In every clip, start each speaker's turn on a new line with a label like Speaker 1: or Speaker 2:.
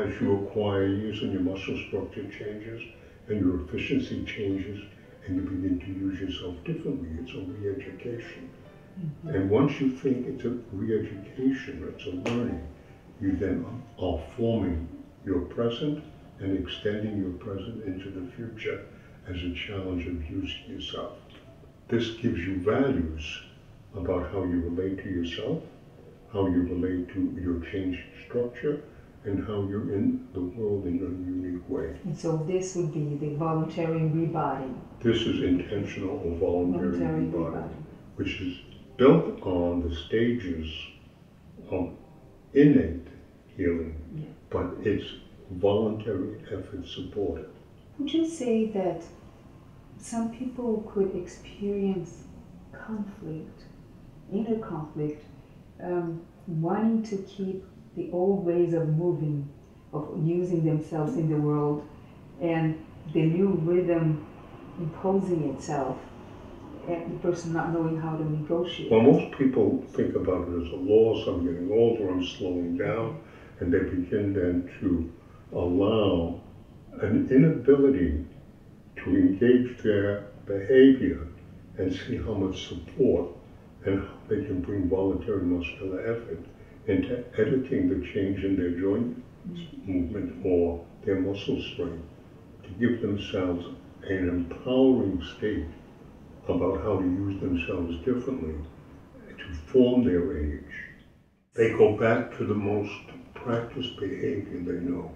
Speaker 1: as you acquire years and your muscle structure changes and your efficiency changes and you begin to use yourself differently. It's a re-education. And once you think it's a re-education, it's a learning, you then are forming your present and extending your present into the future as a challenge of using yourself. This gives you values about how you relate to yourself, how you relate to your changed structure, and how you're in the world in a unique way.
Speaker 2: And so this would be the voluntary rebody.
Speaker 1: This is intentional or voluntary rebody, which is built on the stages of innate healing, but it's voluntary effort supported.
Speaker 2: Would you say that some people could experience conflict, inner conflict, wanting to keep the old ways of moving, of using themselves in the world, and the new rhythm imposing itself, and the person not knowing how to negotiate?
Speaker 1: Well, most people think about it as a loss. I'm getting older, I'm slowing down, and they begin then to allow an inability to engage their behavior and see how much support and how they can bring voluntary muscular effort into editing the change in their joint movement or their muscle strength to give themselves an empowering state about how to use themselves differently to form their age. They go back to the most practiced behavior they know.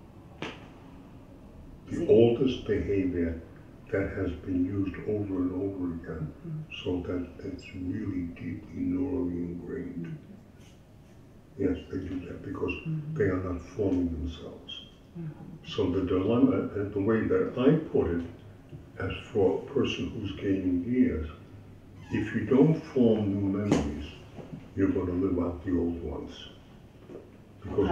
Speaker 1: The oldest behavior that has been used over and over again, so that it's really deeply neurally ingrained. Yes, they do that because they are not forming themselves. So the dilemma, the way that I put it, as for a person who's gaining years, if you don't form new memories, you're going to live out the old ones. Because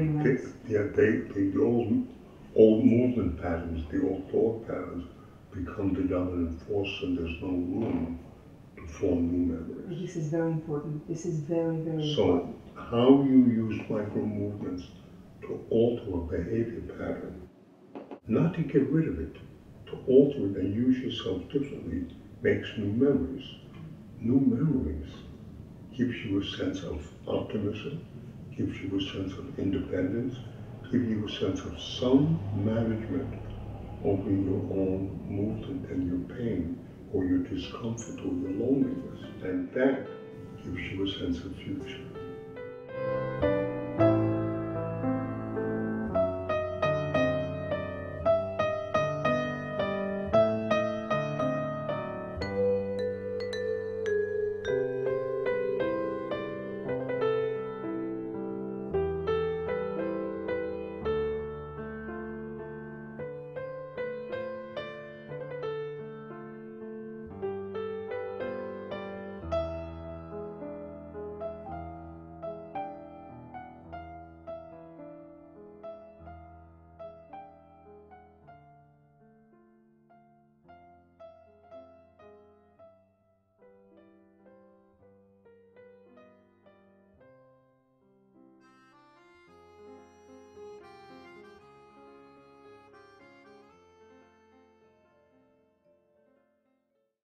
Speaker 1: the old movement patterns, the old thought patterns, become the dominant force, and there's no room to form new memories.
Speaker 2: This is very important. This is very, very important.
Speaker 1: So how you use micro movements to alter a behavior pattern, not to get rid of it, to alter it and use yourself differently, makes new memories. New memories gives you a sense of optimism, gives you a sense of independence, gives you a sense of some management over your own movement and your pain or your discomfort or your loneliness. And that gives you a sense of future.